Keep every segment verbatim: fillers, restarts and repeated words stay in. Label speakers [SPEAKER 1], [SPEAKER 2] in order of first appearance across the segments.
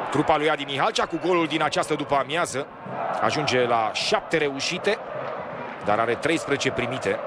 [SPEAKER 1] trupa lui Adi Mihalcea cu golul din această după-amiază. Ajunge la șapte reușite, dar are treisprezece primite.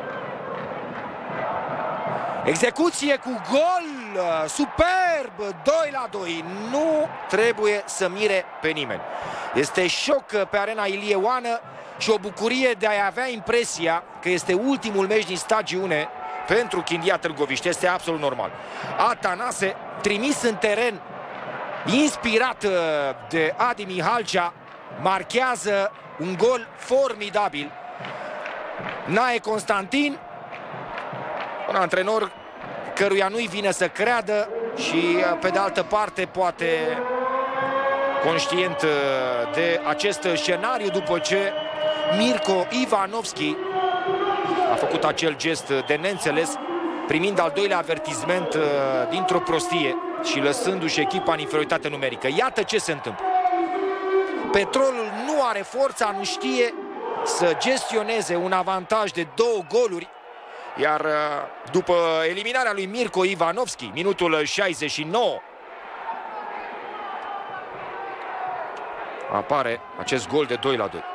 [SPEAKER 1] Execuție cu gol, superb, doi la doi. Nu trebuie să mire pe nimeni. Este șoc pe arena Ilie Oană și o bucurie de a avea impresia că este ultimul meci din stagiune pentru Chindia Târgoviște. Este absolut normal. Atanase, trimis în teren, inspirat de Adi Mihalcea, marchează un gol formidabil. Nae Constantin, un antrenor căruia nu-i vine să creadă și pe de altă parte poate conștient de acest scenariu după ce Mirko Ivanovski a făcut acel gest de neînțeles, primind al doilea avertisment dintr-o prostie și lăsându-și echipa în inferioritate numerică. Iată ce se întâmplă. Petrolul nu are forța, nu știe să gestioneze un avantaj de două goluri, iar după eliminarea lui Mirko Ivanovski, minutul șaizeci și nouă, apare acest gol de doi la doi.